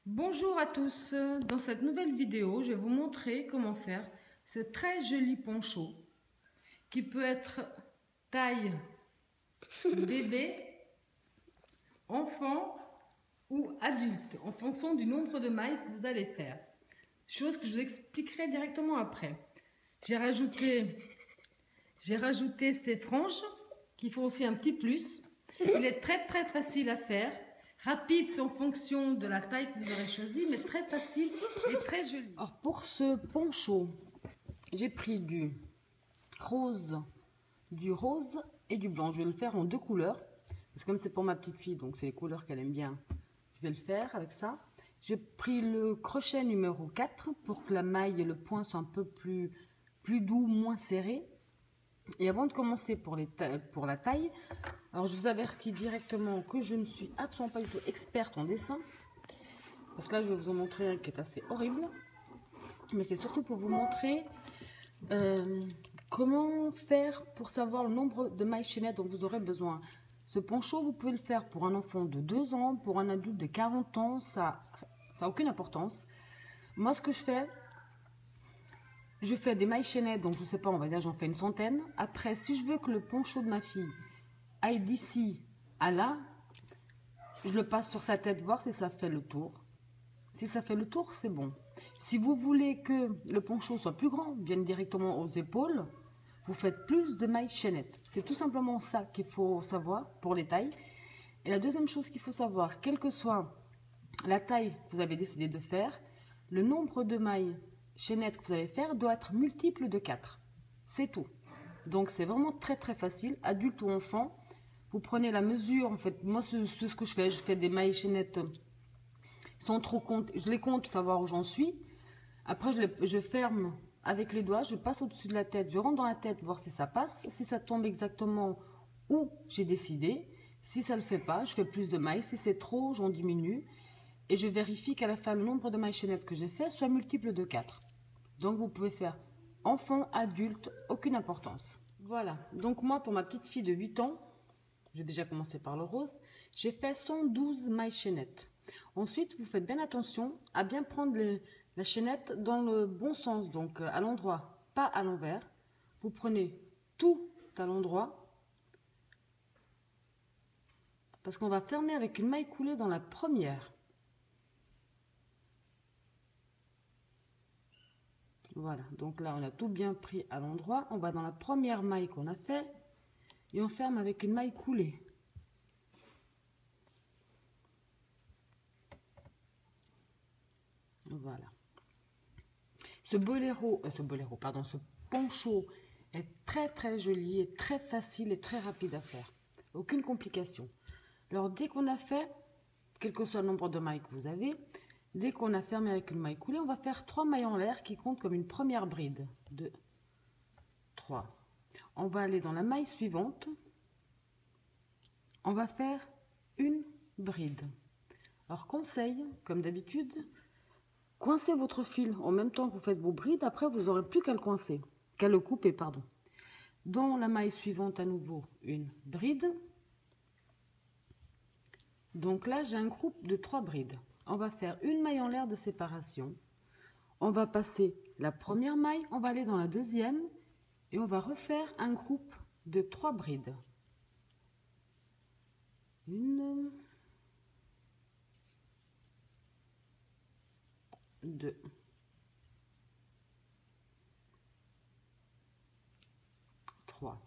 Bonjour à tous, dans cette nouvelle vidéo, je vais vous montrer comment faire ce très joli poncho qui peut être taille bébé, enfant ou adulte en fonction du nombre de mailles que vous allez faire. Chose que je vous expliquerai directement après. J'ai rajouté ces franges qui font aussi un petit plus. Il est très facile à faire. Rapide en fonction de la taille que vous aurez choisie, mais très facile et très joli. Alors pour ce poncho, j'ai pris du rose et du blanc. Je vais le faire en deux couleurs, parce que comme c'est pour ma petite fille, donc c'est les couleurs qu'elle aime bien, je vais le faire avec ça. J'ai pris le crochet numéro 4 pour que la maille et le point soient un peu plus doux, moins serrés. Et avant de commencer pour la taille, alors je vous avertis directement que je ne suis absolument pas du tout experte en dessin. Parce que là, je vais vous en montrer un qui est assez horrible. Mais c'est surtout pour vous montrer comment faire pour savoir le nombre de mailles chaînettes dont vous aurez besoin. Ce poncho, vous pouvez le faire pour un enfant de 2 ans, pour un adulte de 40 ans, ça n'a aucune importance. Moi, ce que je fais des mailles chaînettes, donc je ne sais pas, on va dire j'en fais une centaine. Après, si je veux que le poncho de ma fille aille d'ici à là, je le passe sur sa tête, voir si ça fait le tour. Si ça fait le tour, c'est bon. Si vous voulez que le poncho soit plus grand, vienne directement aux épaules, vous faites plus de mailles chaînettes. C'est tout simplement ça qu'il faut savoir pour les tailles. Et la deuxième chose qu'il faut savoir, quelle que soit la taille que vous avez décidé de faire, le nombre de mailles chaînettes que vous allez faire doit être multiple de 4. C'est tout. Donc c'est vraiment très facile, adulte ou enfant. Vous prenez la mesure, en fait, moi c'est ce que je fais des mailles chaînettes sans trop compter, je les compte pour savoir où j'en suis. Après, je ferme avec les doigts, je passe au-dessus de la tête, je rentre dans la tête, voir si ça passe. Si ça tombe exactement où j'ai décidé. Si ça ne le fait pas, je fais plus de mailles. Si c'est trop, j'en diminue. Et je vérifie qu'à la fin, le nombre de mailles chaînettes que j'ai fait soit multiple de 4. Donc, vous pouvez faire enfant, adulte, aucune importance. Voilà. Donc, moi, pour ma petite fille de 8 ans, j'ai déjà commencé par le rose, j'ai fait 112 mailles chaînettes. Ensuite, vous faites bien attention à bien prendre la chaînette dans le bon sens, donc à l'endroit, pas à l'envers. Vous prenez tout à l'endroit, parce qu'on va fermer avec une maille coulée dans la première. Voilà, donc là on a tout bien pris à l'endroit. On va dans la première maille qu'on a fait et on ferme avec une maille coulée. Voilà. Ce poncho est très joli et très facile et très rapide à faire. Aucune complication. Alors dès qu'on a fait, quel que soit le nombre de mailles que vous avez, dès qu'on a fermé avec une maille coulée, on va faire 3 mailles en l'air qui comptent comme une première bride. 2, 3. On va aller dans la maille suivante. On va faire une bride. Alors conseil, comme d'habitude, coincez votre fil en même temps que vous faites vos brides. Après, vous n'aurez plus qu'à le coincer, qu'à le couper, pardon. Dans la maille suivante, à nouveau, une bride. Donc là, j'ai un groupe de 3 brides. On va faire une maille en l'air de séparation. On va passer la première maille, on va aller dans la deuxième et on va refaire un groupe de 3 brides. 1, 2, 3.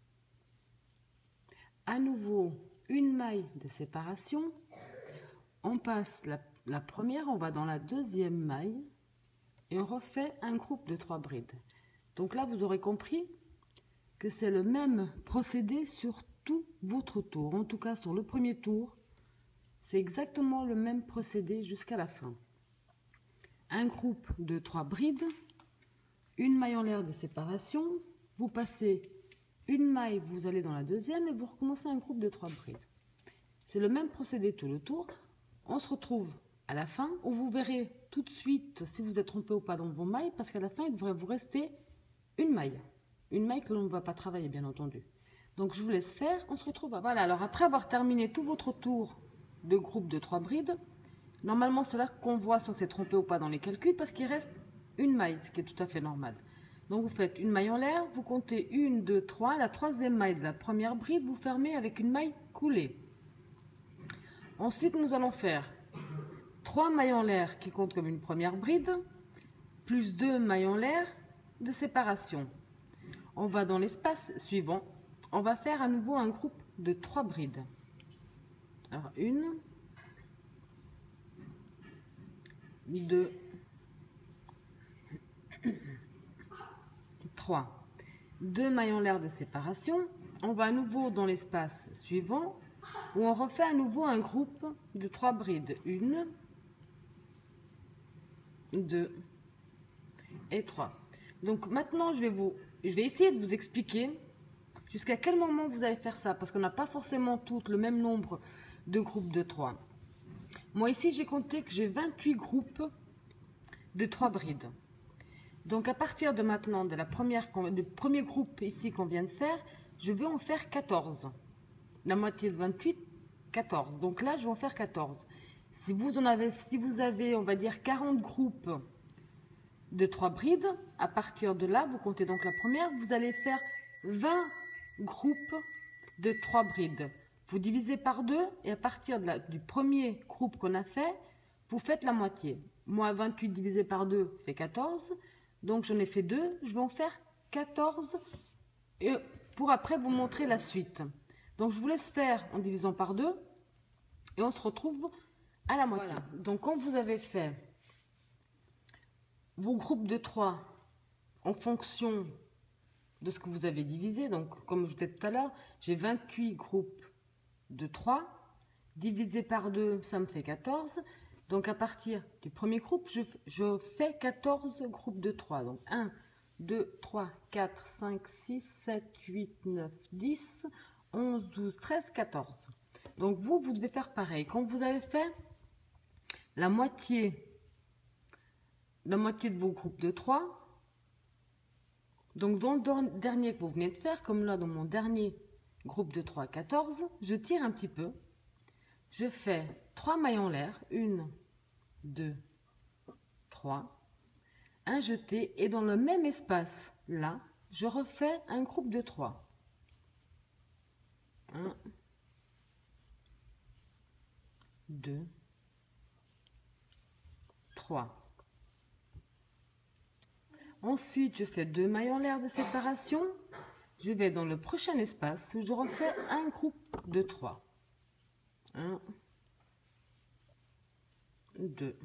À nouveau, une maille de séparation. On passe la première, on va dans la deuxième maille et on refait un groupe de 3 brides. Donc là, vous aurez compris que c'est le même procédé sur tout votre tour. En tout cas, sur le premier tour, c'est exactement le même procédé jusqu'à la fin. Un groupe de 3 brides, une maille en l'air de séparation, vous passez une maille, vous allez dans la deuxième et vous recommencez un groupe de 3 brides. C'est le même procédé tout le tour. On se retrouve à la fin où vous verrez tout de suite si vous êtes trompé ou pas dans vos mailles, parce qu'à la fin, il devrait vous rester une maille. Une maille que l'on ne va pas travailler, bien entendu. Donc, je vous laisse faire. On se retrouve. Voilà, alors après avoir terminé tout votre tour de groupe de 3 brides, Normalement, c'est là qu'on voit si on s'est trompé ou pas dans les calculs parce qu'il reste une maille, ce qui est tout à fait normal. Donc, vous faites une maille en l'air, vous comptez 1, 2, 3. La troisième maille de la première bride, vous fermez avec une maille coulée. Ensuite, nous allons faire 3 mailles en l'air qui comptent comme une première bride, plus 2 mailles en l'air de séparation. On va dans l'espace suivant. On va faire à nouveau un groupe de 3 brides. Alors, 1, 2, 3. 2 mailles en l'air de séparation. On va à nouveau dans l'espace suivant où on refait à nouveau un groupe de 3 brides. 1, 2 et 3. Donc maintenant, je vais essayer de vous expliquer jusqu'à quel moment vous allez faire ça, parce qu'on n'a pas forcément toutes le même nombre de groupes de 3. Moi ici, j'ai compté que j'ai 28 groupes de 3 brides. Donc à partir de maintenant, du premier groupe ici qu'on vient de faire, je vais en faire 14. La moitié de 28, 14. Donc là, je vais en faire 14. Si vous avez, on va dire, 40 groupes de 3 brides, à partir de là, vous comptez donc la première, vous allez faire 20 groupes de 3 brides. Vous divisez par 2 et à partir du premier groupe qu'on a fait, vous faites la moitié. Moi, 28 divisé par 2 fait 14. Donc, j'en ai fait 2. Je vais en faire 14 et pour après vous montrer la suite. Donc, je vous laisse faire en divisant par 2 et on se retrouve à la moitié. Voilà. Donc, quand vous avez fait vos groupes de 3 en fonction de ce que vous avez divisé, donc comme je vous disais tout à l'heure, j'ai 28 groupes de 3, divisé par 2, ça me fait 14. Donc à partir du premier groupe, je fais 14 groupes de 3. Donc 1, 2, 3, 4, 5, 6, 7, 8, 9, 10, 11, 12, 13, 14. Donc vous devez faire pareil. Quand vous avez fait la moitié de vos groupes de 3, donc dans le dernier que vous venez de faire, comme là dans mon dernier groupe de 3, 14, je tire un petit peu. Je fais 3 mailles en l'air, 1, 2, 3, un jeté, et dans le même espace, là, je refais un groupe de 3. 1, 2, 3. Ensuite, je fais 2 mailles en l'air de séparation. Je vais dans le prochain espace où je refais un groupe de 3. 1, 2,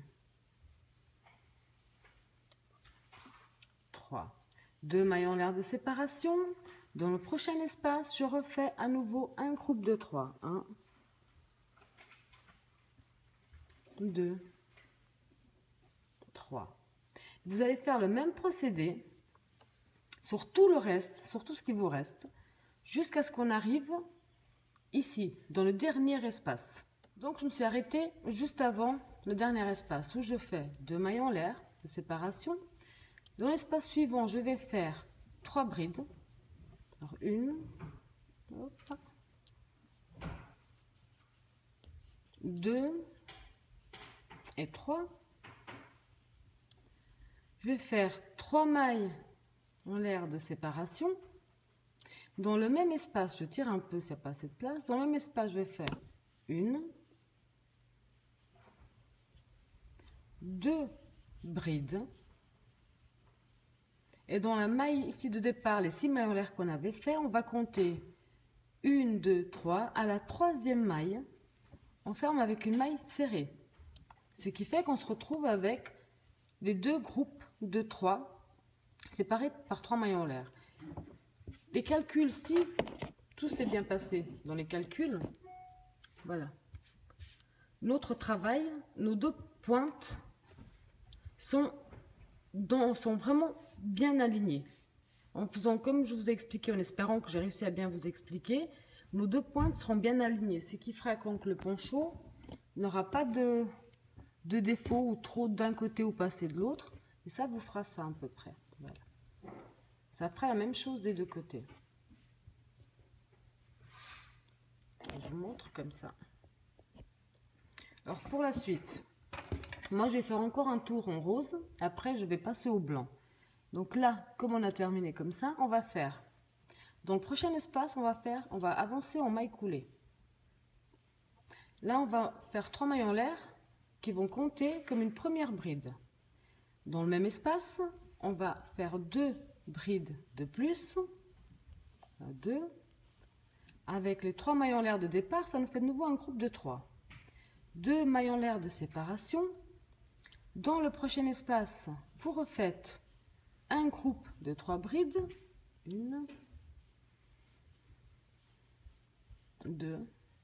3. 2 mailles en l'air de séparation. Dans le prochain espace, je refais à nouveau un groupe de 3. 1, 2, 3. Vous allez faire le même procédé sur tout le reste, sur tout ce qui vous reste, jusqu'à ce qu'on arrive ici, dans le dernier espace. Donc, je me suis arrêtée juste avant le dernier espace où je fais 2 mailles en l'air de séparation. Dans l'espace suivant, je vais faire 3 brides. Alors, 1, 2 et 3. Je vais faire 3 mailles en l'air de séparation. Dans le même espace, je tire un peu, ça n'a pas assez de place. Dans le même espace, je vais faire 1, 2 brides. Et dans la maille ici de départ, les 6 mailles en l'air qu'on avait fait, on va compter 1, 2, 3. À la troisième maille, on ferme avec une maille serrée. Ce qui fait qu'on se retrouve avec les 2 groupes de 3 séparés par 3 mailles en l'air. Les calculs, si tout s'est bien passé dans les calculs, voilà. Notre travail, nos 2 pointes sont vraiment bien alignées. En faisant comme je vous ai expliqué, en espérant que j'ai réussi à bien vous expliquer, nos 2 pointes seront bien alignées. Ce qui fera que le poncho n'aura pas de défaut ou trop d'un côté ou passer de l'autre. Et ça vous fera ça à peu près. Voilà. Ça fera la même chose des 2 côtés. Je vous montre comme ça. Alors pour la suite, Moi, je vais faire encore un tour en rose. Après, je vais passer au blanc. Donc là, comme on a terminé comme ça, on va faire. Dans le prochain espace, on va avancer en maille coulée. Là, on va faire 3 mailles en l'air qui vont compter comme une première bride. Dans le même espace, on va faire 2 brides de plus. 2. Avec les 3 mailles en l'air de départ, ça nous fait de nouveau un groupe de 3. 2 mailles en l'air de séparation. Dans le prochain espace, vous refaites un groupe de 3 brides. 1, 2,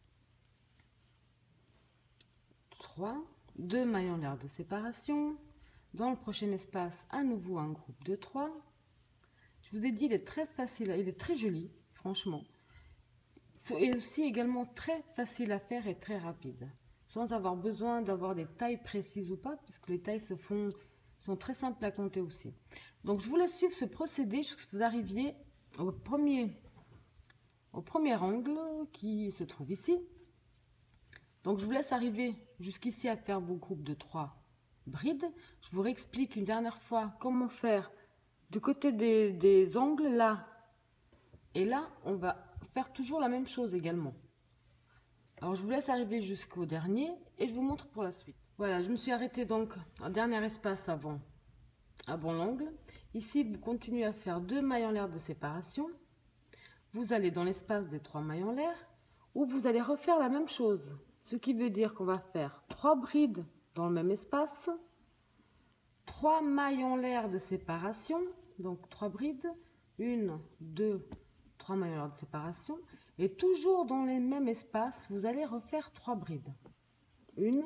3. 2 mailles en l'air de séparation. Dans le prochain espace, à nouveau un groupe de 3. Je vous ai dit, il est très facile, il est très joli, franchement. Et aussi également très facile à faire et très rapide. Sans avoir besoin d'avoir des tailles précises ou pas, puisque les tailles sont très simples à compter aussi. Donc je vous laisse suivre ce procédé jusqu'à ce que vous arriviez au premier angle qui se trouve ici. Donc je vous laisse arriver jusqu'ici à faire vos groupes de 3 brides. Je vous réexplique une dernière fois comment faire du côté des angles là. Et là, on va faire toujours la même chose également. Alors je vous laisse arriver jusqu'au dernier et je vous montre pour la suite. Voilà, je me suis arrêtée donc en dernier espace avant l'angle. Ici, vous continuez à faire 2 mailles en l'air de séparation. Vous allez dans l'espace des 3 mailles en l'air où vous allez refaire la même chose. Ce qui veut dire qu'on va faire 3 brides dans le même espace, 3 mailles en l'air de séparation, donc 3 brides, 1, 2, 3 mailles en l'air de séparation, et toujours dans les mêmes espaces, vous allez refaire 3 brides. 1,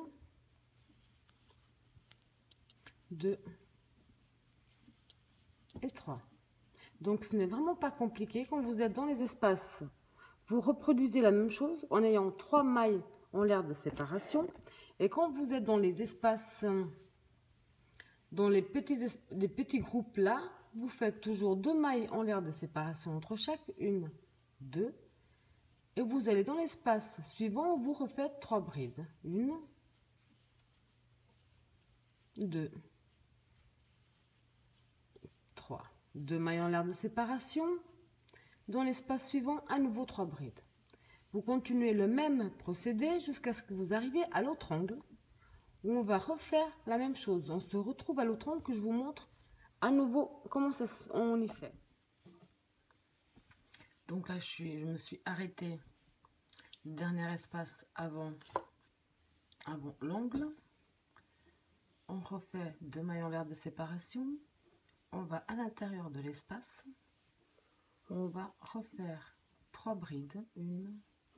2 et 3. Donc ce n'est vraiment pas compliqué. Quand vous êtes dans les espaces, vous reproduisez la même chose en ayant 3 mailles en l'air de séparation. Et quand vous êtes dans les espaces, dans les petits groupes là, vous faites toujours 2 mailles en l'air de séparation entre chaque, 1, 2. Et vous allez dans l'espace suivant, vous refaites 3 brides. 1, 2, 3. 2 mailles en l'air de séparation. Dans l'espace suivant, à nouveau 3 brides. Vous continuez le même procédé jusqu'à ce que vous arriviez à l'autre angle, où on va refaire la même chose. On se retrouve à l'autre angle que je vous montre à nouveau comment on y fait. Donc là, je me suis arrêtée dernier espace avant l'angle. On refait 2 mailles en l'air de séparation. On va à l'intérieur de l'espace. On va refaire 3 brides. 1,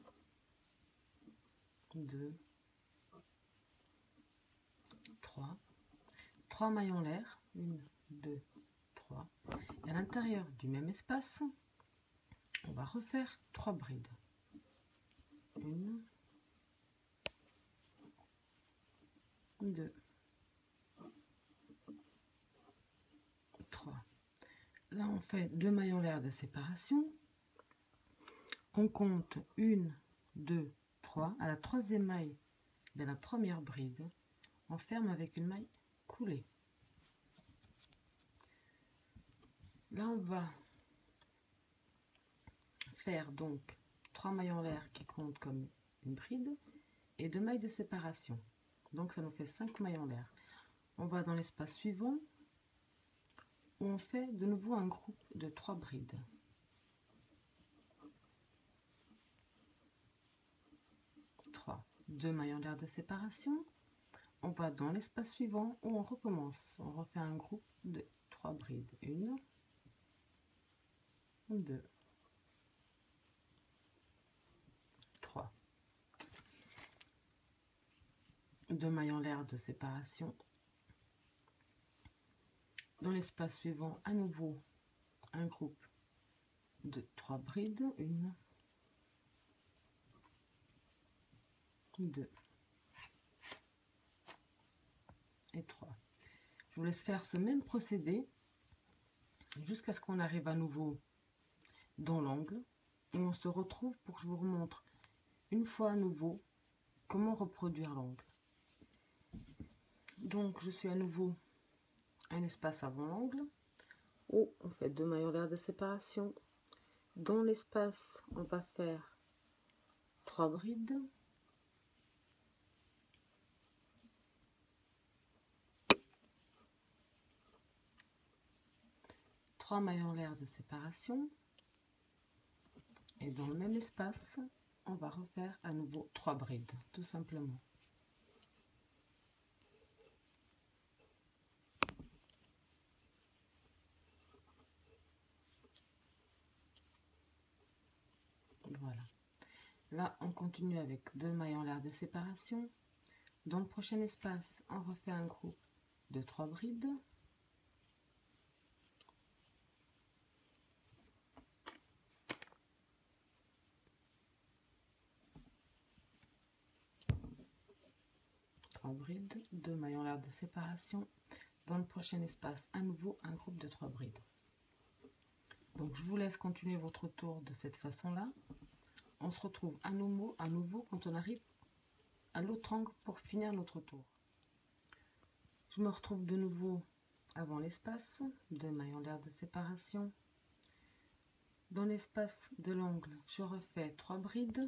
2, 3. 3 mailles en l'air. 1, 2, 3. Et à l'intérieur du même espace, on va refaire 3 brides. 1, 2, 3. Là, on fait 2 mailles en l'air de séparation. On compte 1, 2, 3. À la 3e maille de la première bride, on ferme avec une maille coulée. Là, on va faire donc 3 mailles en l'air qui comptent comme une bride et 2 mailles de séparation. Donc, ça nous fait 5 mailles en l'air. On va dans l'espace suivant où on fait de nouveau un groupe de 3 brides. 3, 2 mailles en l'air de séparation. On va dans l'espace suivant où on recommence. On refait un groupe de 3 brides. 1, 2, 3. 2 mailles en l'air de séparation. Dans l'espace suivant, à nouveau, un groupe de 3 brides. 1, 2 et 3. Je vous laisse faire ce même procédé jusqu'à ce qu'on arrive à nouveau dans l'angle où on se retrouve pour que je vous remontre une fois à nouveau comment reproduire l'angle. Donc, je suis à nouveau un espace avant l'angle où on fait 2 mailles en l'air de séparation. Dans l'espace, on va faire 3 brides. Mailles en l'air de séparation, et dans le même espace on va refaire à nouveau 3 brides tout simplement. Voilà, là on continue avec 2 mailles en l'air de séparation. Dans le prochain espace on refait un groupe de 3 brides. Brides, 2 mailles en l'air de séparation. Dans le prochain espace, à nouveau un groupe de 3 brides. Donc je vous laisse continuer votre tour de cette façon là. On se retrouve à nouveau quand on arrive à l'autre angle pour finir notre tour. Je me retrouve de nouveau avant l'espace, 2 mailles en l'air de séparation. Dans l'espace de l'angle, je refais 3 brides.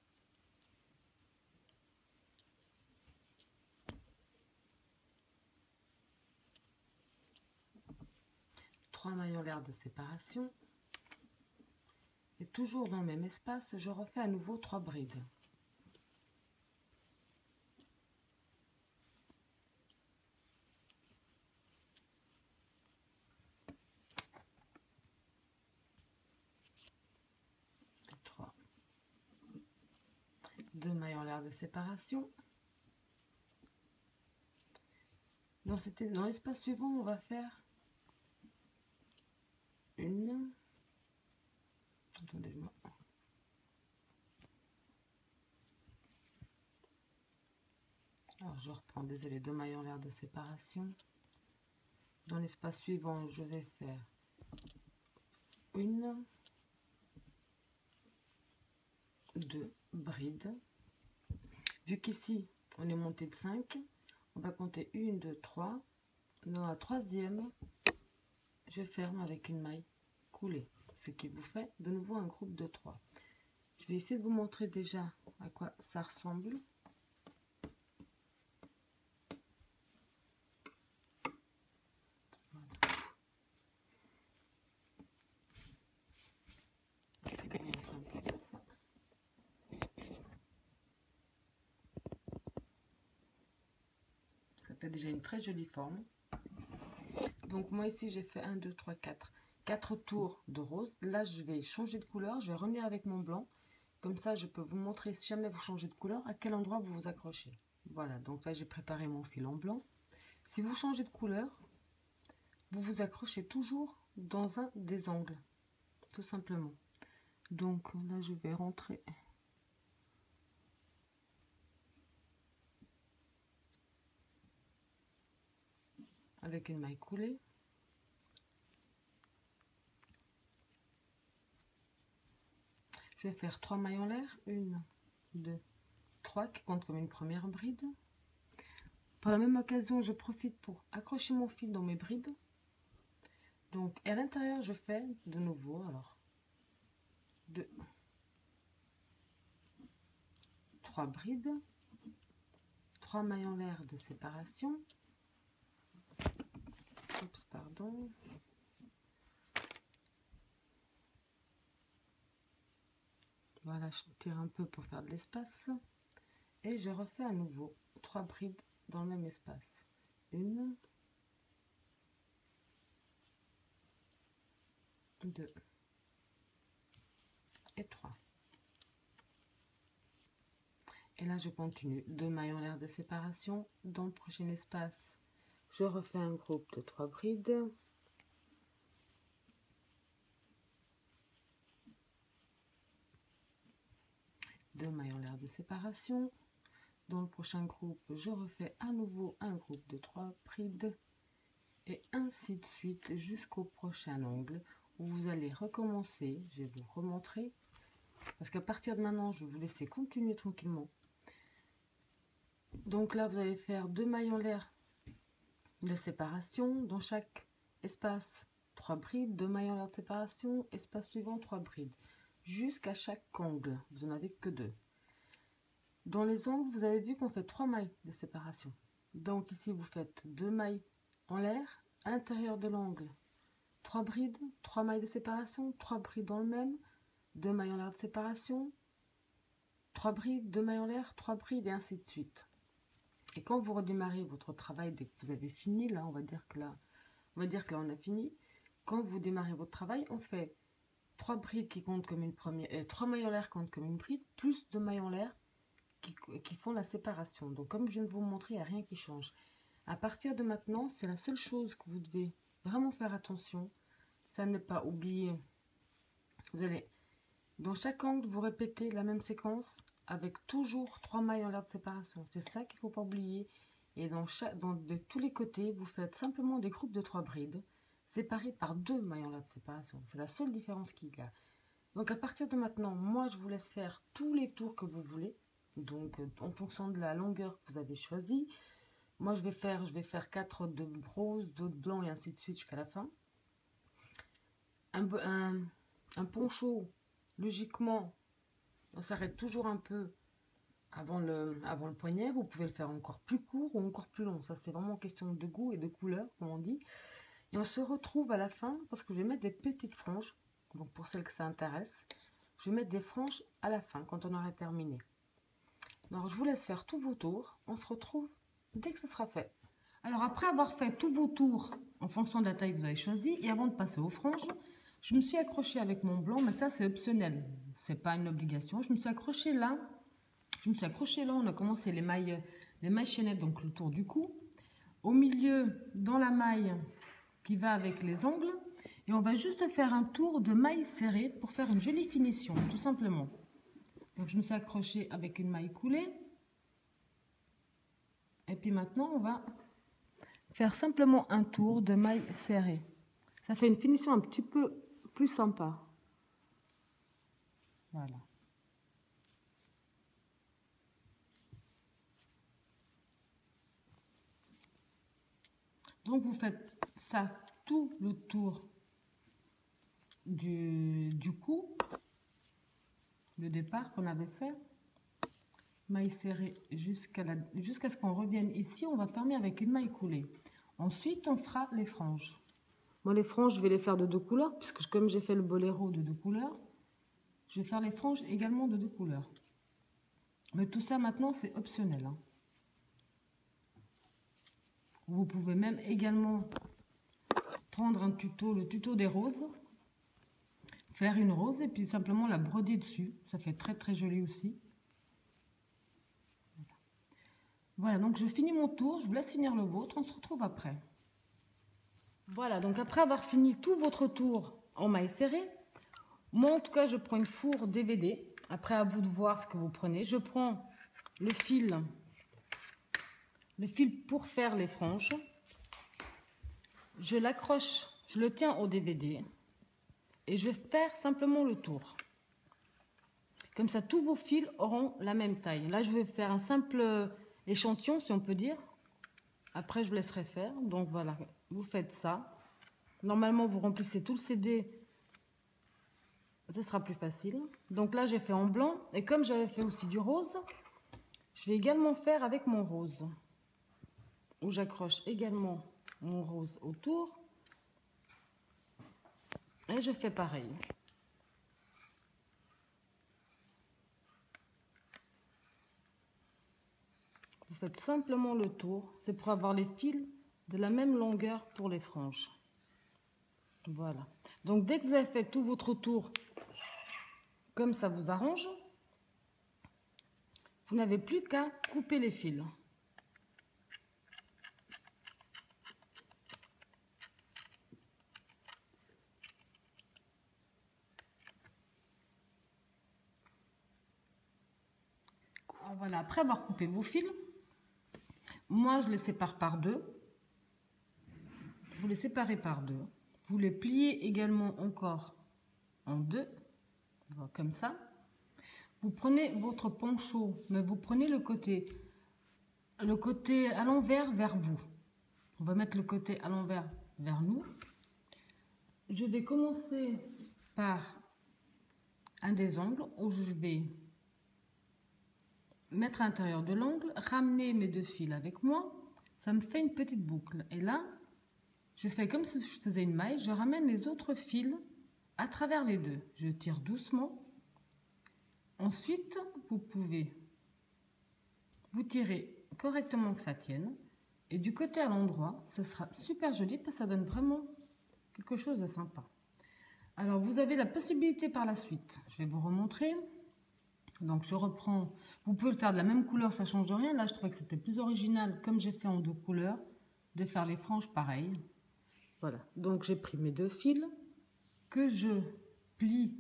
3 mailles en l'air de séparation. Et toujours dans le même espace, je refais à nouveau 3 brides. Et 3. 2 mailles en l'air de séparation. Dans l'espace suivant, on va faire une. Attendez-moi. Alors je reprends, désolé, 2 mailles en l'air de séparation. Dans l'espace suivant, je vais faire une, 2 brides. Vu qu'ici on est monté de 5, on va compter 1, 2, 3. Dans la troisième, je ferme avec une maille coulée, ce qui vous fait de nouveau un groupe de 3. Je vais essayer de vous montrer déjà à quoi ça ressemble. Ça fait déjà une très jolie forme. Donc moi ici j'ai fait 1, 2, 3, 4 tours de rose. Là je vais changer de couleur, je vais revenir avec mon blanc. Comme ça je peux vous montrer si jamais vous changez de couleur, à quel endroit vous vous accrochez. Voilà, donc là j'ai préparé mon fil en blanc. Si vous changez de couleur, vous vous accrochez toujours dans un des angles, tout simplement. Donc là je vais rentrer avec une maille coulée. Je vais faire 3 mailles en l'air, 1, 2, 3 qui comptent comme une première bride. Par la même occasion, je profite pour accrocher mon fil dans mes brides. Donc à l'intérieur, je fais de nouveau, alors 2, 3 brides, 3 mailles en l'air de séparation. Oups, pardon. Voilà, je tire un peu pour faire de l'espace. Et je refais à nouveau 3 brides dans le même espace. 1, 2 et 3. Et là, je continue. 2 mailles en l'air de séparation. Dans le prochain espace, je refais un groupe de 3 brides. Deux mailles en l'air de séparation. Dans le prochain groupe, je refais à nouveau un groupe de 3 brides. Et ainsi de suite jusqu'au prochain angle où vous allez recommencer. Je vais vous remontrer. Parce qu'à partir de maintenant, je vais vous laisser continuer tranquillement. Donc là, vous allez faire 2 mailles en l'air de séparation. Dans chaque espace, 3 brides, 2 mailles en l'air de séparation, espace suivant, 3 brides. Jusqu'à chaque angle, vous n'en avez que 2. Dans les angles, vous avez vu qu'on fait 3 mailles de séparation. Donc ici, vous faites 2 mailles en l'air, à l'intérieur de l'angle, 3 brides, 3 mailles de séparation, 3 brides dans le même, 2 mailles en l'air de séparation, 3 brides, 2 mailles en l'air, 3 brides et ainsi de suite. Et quand vous redémarrez votre travail, dès que vous avez fini, là, on va dire que là on a fini. Quand vous démarrez votre travail, on fait 3 brides qui comptent comme une première, 3 mailles en l'air comptent comme une bride, plus 2 mailles en l'air qui font la séparation. Donc comme je viens de vous montrer, il n'y a rien qui change. À partir de maintenant, c'est la seule chose que vous devez vraiment faire attention, ça ne pas oublier. Vous allez, dans chaque angle, vous répétez la même séquence avec toujours 3 mailles en l'air de séparation. C'est ça qu'il ne faut pas oublier. Et de tous les côtés, vous faites simplement des groupes de 3 brides séparés par 2 mailles en l'air de séparation. C'est la seule différence qu'il y a. Donc à partir de maintenant, moi je vous laisse faire tous les tours que vous voulez. Donc en fonction de la longueur que vous avez choisie. Moi je vais faire 4 de rose, 2 de blanc et ainsi de suite jusqu'à la fin. Un poncho, logiquement, on s'arrête toujours un peu avant le poignet. Vous pouvez le faire encore plus court ou encore plus long. Ça, c'est vraiment question de goût et de couleur, comme on dit. Et on se retrouve à la fin, parce que je vais mettre des petites franges. Donc, pour celles que ça intéresse, je vais mettre des franges à la fin, quand on aura terminé. Alors, je vous laisse faire tous vos tours. On se retrouve dès que ce sera fait. Alors, après avoir fait tous vos tours, en fonction de la taille que vous avez choisie, et avant de passer aux franges, je me suis accrochée avec mon blanc, mais ça, c'est optionnel. C'est pas une obligation. Je me suis accrochée là. On a commencé les mailles chaînettes, donc le tour du cou. Au milieu, dans la maille qui va avec les angles. Et on va juste faire un tour de maille serrée pour faire une jolie finition, tout simplement. Donc je me suis accrochée avec une maille coulée. Et puis maintenant, on va faire simplement un tour de maille serrée. Ça fait une finition un petit peu plus sympa. Voilà. Donc vous faites ça tout le tour du cou, le départ qu'on avait fait. Maille serrée jusqu'à ce qu'on revienne ici. On va fermer avec une maille coulée. Ensuite, on fera les franges. Moi, les franges, je vais les faire de 2 couleurs, puisque comme j'ai fait le boléro de 2 couleurs, je vais faire les franges également de 2 couleurs. Mais tout ça, maintenant, c'est optionnel. Hein. Vous pouvez même également prendre un tuto, le tuto des roses, faire une rose et puis simplement la broder dessus. Ça fait très très joli aussi. Voilà, donc je finis mon tour, je vous laisse finir le vôtre, on se retrouve après. Voilà, donc après avoir fini tout votre tour en maille serrée, moi en tout cas je prends une fourre DVD. Après à vous de voir ce que vous prenez. Je prends le fil pour faire les franges. Je l'accroche, je le tiens au DVD et je vais faire simplement le tour. Comme ça, tous vos fils auront la même taille. Là, je vais faire un simple échantillon, si on peut dire. Après, je vous laisserai faire. Donc voilà, vous faites ça. Normalement, vous remplissez tout le CD. Ce sera plus facile. Donc là, j'ai fait en blanc. Et comme j'avais fait aussi du rose, je vais également faire avec mon rose. Où j'accroche également mon rose autour. Et je fais pareil. Vous faites simplement le tour. C'est pour avoir les fils de la même longueur pour les franges. Voilà. Donc, dès que vous avez fait tout votre tour, comme ça vous arrange, vous n'avez plus qu'à couper les fils. Alors voilà, après avoir coupé vos fils, moi je les sépare par 2. Vous les séparez par 2. Vous les pliez également encore en 2, comme ça. Vous prenez votre poncho, mais vous prenez le côté à l'envers vers vous. On va mettre le côté à l'envers vers nous. Je vais commencer par un des angles où je vais mettre à l'intérieur de l'angle, ramener mes 2 fils avec moi. Ça me fait une petite boucle. Et là, je fais comme si je faisais une maille. Je ramène les autres fils à travers les 2. Je tire doucement. Ensuite, vous pouvez vous tirer correctement que ça tienne. Et du côté à l'endroit, ça sera super joli parce que ça donne vraiment quelque chose de sympa. Alors, vous avez la possibilité par la suite. Je vais vous remontrer. Donc, je reprends. Vous pouvez le faire de la même couleur, ça ne change rien. Là, je trouvais que c'était plus original, comme j'ai fait en 2 couleurs, de faire les franges pareilles. Voilà. Donc, j'ai pris mes 2 fils que je plie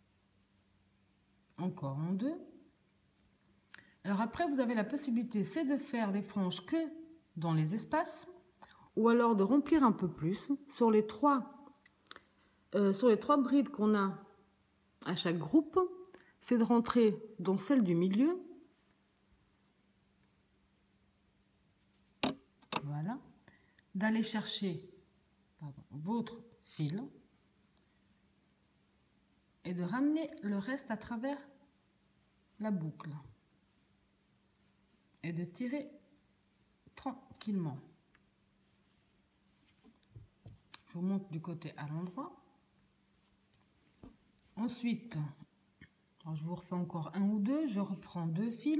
encore en 2. Alors après, vous avez la possibilité, c'est de faire les franges que dans les espaces, ou alors de remplir un peu plus sur les 3 brides qu'on a à chaque groupe. C'est de rentrer dans celle du milieu. Voilà. D'aller chercher votre fil et de ramener le reste à travers la boucle et de tirer tranquillement. Je vous montre du côté à l'endroit. Ensuite, alors je vous refais encore un ou deux. Je reprends 2 fils.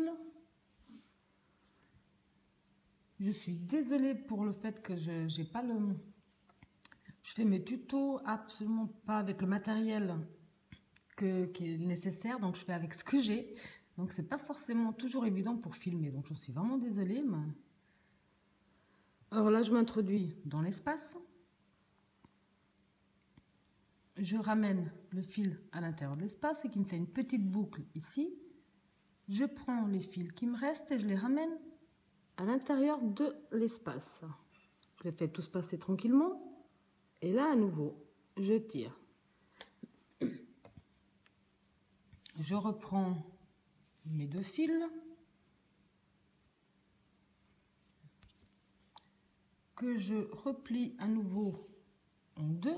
Je suis désolée pour le fait que je fais mes tutos absolument pas avec le matériel qui est nécessaire, donc je fais avec ce que j'ai. Donc c'est pas forcément toujours évident pour filmer, donc je suis vraiment désolée. Alors là, je m'introduis dans l'espace. Je ramène le fil à l'intérieur de l'espace et qui me fait une petite boucle ici. Je prends les fils qui me restent et je les ramène à l'intérieur de l'espace. Je les fais tous passer tranquillement. Et là, à nouveau, je tire. Je reprends mes 2 fils. Que je replie à nouveau en 2.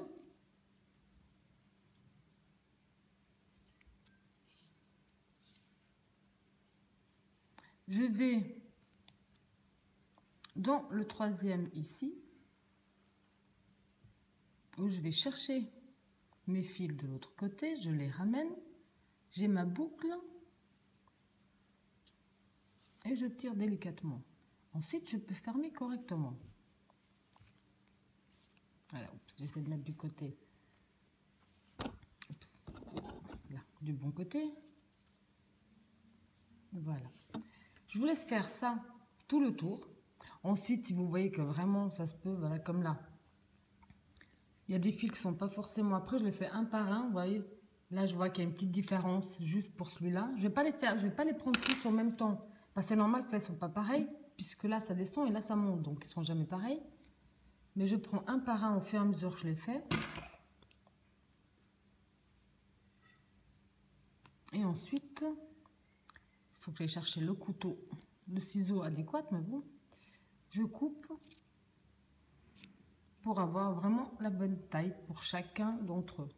Je vais dans le 3e ici, où je vais chercher mes fils de l'autre côté, je les ramène, j'ai ma boucle et je tire délicatement. Ensuite, je peux fermer correctement. Voilà, j'essaie de mettre du côté, là, du bon côté. Voilà. Je vous laisse faire ça tout le tour. Ensuite, si vous voyez que vraiment ça se peut, voilà, comme là. Il y a des fils qui ne sont pas forcément... Après, je les fais un par un, vous voyez. Là, je vois qu'il y a une petite différence juste pour celui-là. Je ne vais pas les prendre tous en même temps. Parce que c'est normal que là, ils ne sont pas pareils, puisque là, ça descend et là, ça monte. Donc, ils ne sont jamais pareils. Mais je prends un par un au fur et à mesure que je les fais. Et ensuite, il faut que j'aille chercher le couteau, le ciseau adéquat, mais bon. Je coupe pour avoir vraiment la bonne taille pour chacun d'entre eux.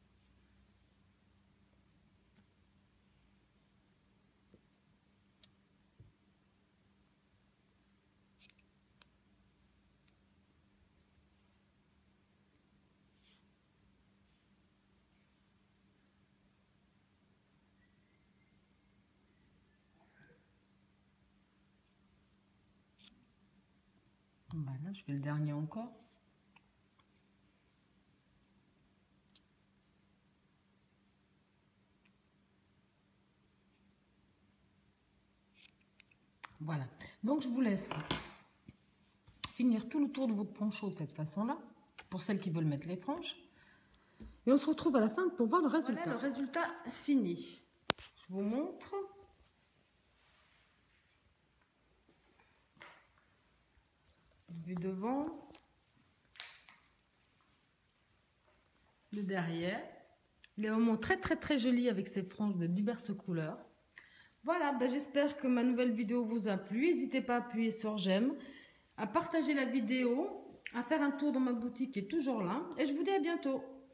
Voilà, je fais le dernier encore. Voilà, donc je vous laisse finir tout le tour de votre poncho de cette façon-là, pour celles qui veulent mettre les franges. Et on se retrouve à la fin pour voir le résultat. Voilà le résultat fini. Je vous montre. Du devant, le derrière. Il est vraiment très joli avec ses franges de diverses couleurs. Voilà, ben j'espère que ma nouvelle vidéo vous a plu. N'hésitez pas à appuyer sur j'aime, à partager la vidéo, à faire un tour dans ma boutique qui est toujours là. Et je vous dis à bientôt.